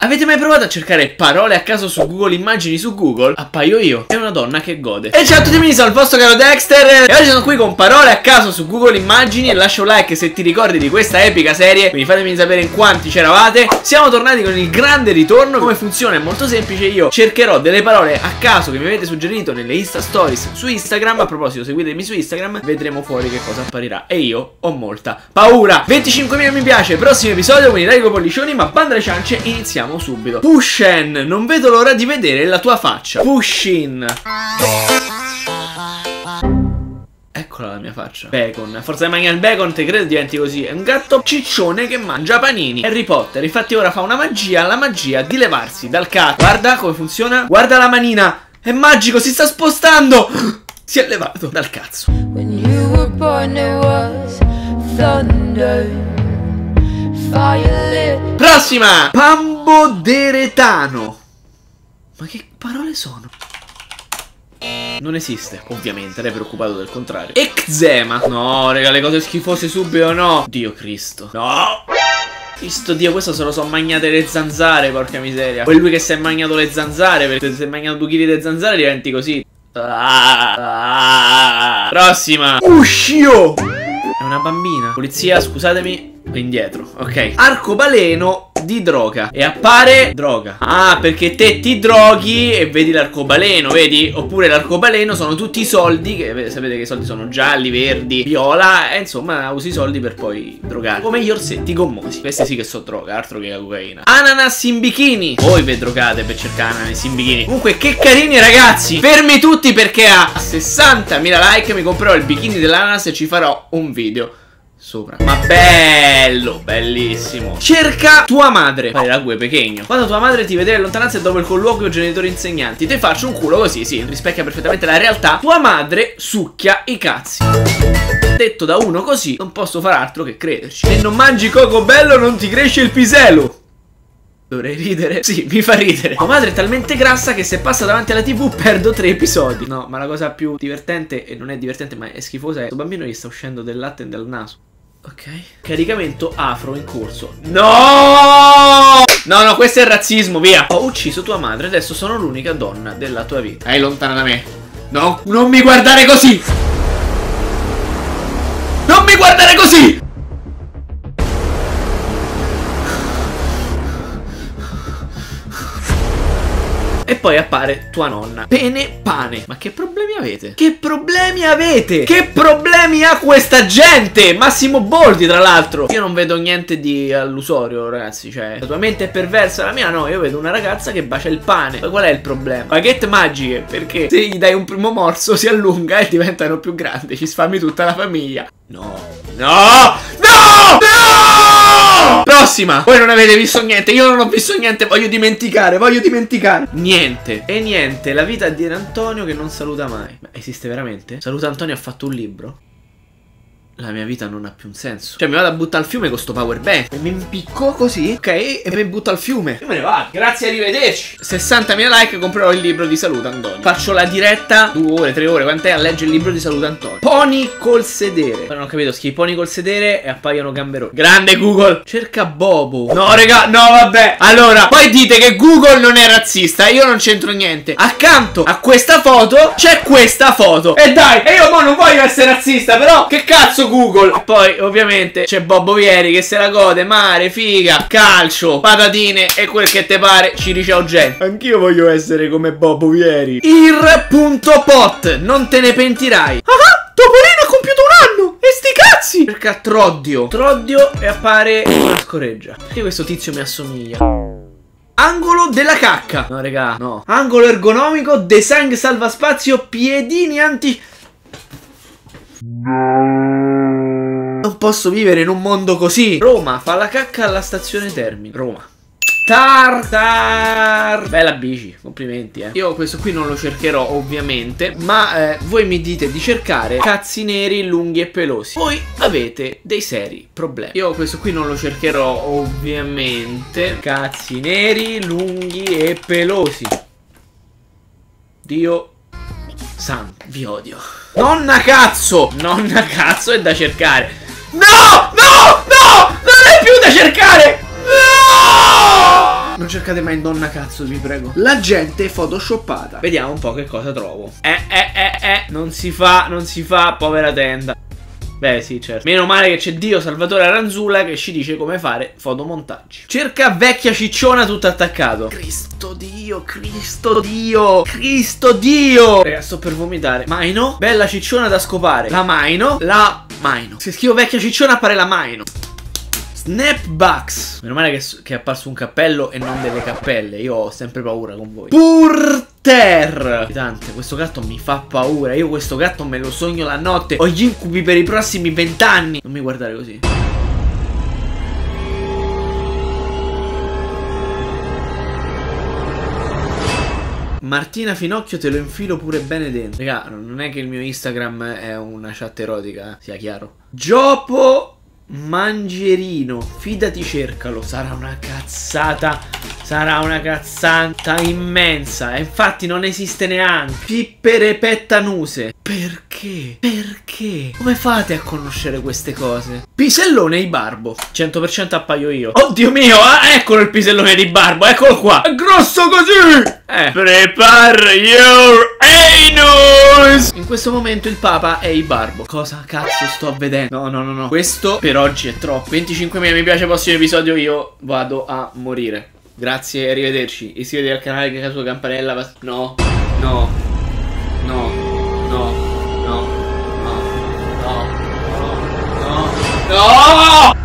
Avete mai provato a cercare parole a caso su Google Immagini su Google? Appaio io. È una donna che gode. E ciao a tutti, sono il vostro caro Dexter. E oggi sono qui con parole a caso su Google Immagini. E lascia un like se ti ricordi di questa epica serie. Quindi fatemi sapere in quanti c'eravate. Siamo tornati con il grande ritorno. Come funziona è molto semplice. Io cercherò delle parole a caso che mi avete suggerito nelle Insta Stories su Instagram. A proposito, seguitemi su Instagram. Vedremo fuori che cosa apparirà. E io ho molta paura. 25.000 mi piace. Prossimo episodio, quindi dai con pollicioni. Ma banda alle ciance, iniziamo subito. Pushen, non vedo l'ora di vedere la tua faccia. Pushin. Eccola la mia faccia. Bacon. A forza di mangiare il bacon te credo diventi così. È un gatto ciccione che mangia panini. Harry Potter infatti ora fa una magia, la magia di levarsi dal cazzo. Guarda come funziona. Guarda la manina. È magico, si sta spostando. Si è levato dal cazzo. When you were born there was thunder. Prossima! Pamboderetano. Ma che parole sono? Non esiste, ovviamente, eri preoccupato del contrario. Eczema. No, raga, le cose schifose subito, no. Dio Cristo. No. Cristo Dio, questo se lo sono mangiate le zanzare, porca miseria. Poi lui che si è mangiato le zanzare, perché se si è mangiato 2 kg di zanzare diventi così. Prossima. Uscio. È una bambina. Polizia, scusatemi. Indietro, ok. Arcobaleno di droga. E appare droga. Ah, perché te ti droghi e vedi l'arcobaleno, vedi? Oppure l'arcobaleno sono tutti i soldi che sapete che i soldi sono gialli, verdi, viola. E insomma usi i soldi per poi drogare. Come gli orsetti gommosi. Questi sì che sono droga, altro che la cocaina. Ananas in bikini. Voi vi drogate per cercare ananas in bikini. Comunque che carini ragazzi. Fermi tutti perché a 60.000 like mi comprerò il bikini dell'ananas e ci farò un video sopra. Ma bello, bellissimo. Cerca tua madre. Fare la gue pequeño. Quando tua madre ti vede in lontananza e dopo il colloquio genitori insegnanti, te faccio un culo così, sì, rispecchia perfettamente la realtà. Tua madre succhia i cazzi. Detto da uno così, non posso far altro che crederci. Se non mangi coco bello non ti cresce il piselo. Dovrei ridere? Sì, mi fa ridere. Tua madre è talmente grassa che se passa davanti alla TV perdo 3 episodi. No, ma la cosa più divertente, e non è divertente ma è schifosa, è questo bambino gli sta uscendo del latte dal naso. Ok. Caricamento afro in corso. No! No, no, questo è razzismo, via. Ho ucciso tua madre, adesso sono l'unica donna della tua vita. Vai lontana da me. No, non mi guardare così. Non mi guardare così. E poi appare tua nonna. Pene pane. Ma che problemi avete? Che problemi avete? Che problemi ha questa gente? Massimo Boldi tra l'altro. Io non vedo niente di allusorio ragazzi. Cioè la tua mente è perversa, la mia no. Io vedo una ragazza che bacia il pane. Poi qual è il problema? Baguette magiche. Perché se gli dai un primo morso si allunga e diventano più grandi. Ci sfami tutta la famiglia. No. No. No. No. Prossima. Voi non avete visto niente. Io non ho visto niente. Voglio dimenticare. Voglio dimenticare. Niente. E niente. La vita di Antonio che non saluta mai. Ma esiste veramente? Saluta Antonio ha fatto un libro? La mia vita non ha più un senso. Cioè mi vado a buttare al fiume con sto power bank e mi impicco così, ok? E mi butto al fiume. Io me ne vado. Grazie, arrivederci. 60.000 like, comprerò il libro di Saluta Antonio. Faccio la diretta 2 ore, 3 ore, quant'è? A leggere il libro di Saluta Antonio. Pony col sedere. Ma non ho capito, scrivi pony col sedere e appaiono gamberoni. Grande Google. Cerca Bobo. No raga, no vabbè. Allora, poi dite che Google non è razzista. Io non c'entro niente. Accanto a questa foto c'è questa foto. E dai, e io mo non voglio essere razzista, però che cazzo Google. E poi ovviamente c'è Bobo Vieri che se la gode, mare, figa, calcio, patatine e quel che te pare. Ci riceo gente. Anch'io voglio essere come Bobo Vieri. Ir.pot, non te ne pentirai. Ah, Topolino ha compiuto un anno. E sti cazzi. Cerca Troddio. Troddio e appare una scoreggia. Perché questo tizio mi assomiglia? Angolo della cacca. No regà, no. Angolo ergonomico, design salvaspazio, piedini anti... Non posso vivere in un mondo così. Roma fa la cacca alla stazione Termini. Roma. Tar. Bella bici, complimenti Io questo qui non lo cercherò ovviamente, ma voi mi dite di cercare cazzi neri lunghi e pelosi. Voi avete dei seri problemi. Io questo qui non lo cercherò ovviamente. Cazzi neri lunghi e pelosi. Dio santo, vi odio. Nonna cazzo! Nonna cazzo è da cercare. No! No! No! Non è più da cercare! No! Non cercate mai donna cazzo, vi prego. La gente photoshoppata. Vediamo un po' che cosa trovo. Non si fa, povera tenda. Beh sì, certo. Meno male che c'è Dio Salvatore Aranzulla che ci dice come fare fotomontaggi. Cerca vecchia cicciona tutto attaccato. Cristo Dio, Cristo Dio, Cristo Dio. Raga, sto per vomitare. Maino, bella cicciona da scopare. La Maino. Se scrivo vecchia cicciona appare la Maino. Snapbacks. Meno male che è apparso un cappello e non delle cappelle. Io ho sempre paura con voi. Purter. Tante, questo gatto mi fa paura. Io questo gatto me lo sogno la notte. Ho gli incubi per i prossimi 20 anni. Non mi guardare così. Martina Finocchio te lo infilo pure bene dentro. Raga, non è che il mio Instagram è una chat erotica, sia chiaro. Giopo Mangerino, fidati, cercalo. Sarà una cazzata. Sarà una cazzata immensa. E infatti non esiste neanche. Pippere pettanuse. Perché? Perché? Come fate a conoscere queste cose? Pisellone di Barbo. 100% appaio io. Oddio mio, eccolo il pisellone di Barbo. Eccolo qua. È grosso così. Prepare your anus. In questo momento il Papa è il Barbo. Cosa cazzo sto vedendo? No. Questo per oggi è troppo. 25.000 mi piace, prossimo episodio io vado a morire. Grazie, arrivederci. Iscrivetevi al canale, clicca sulla campanella. No. No!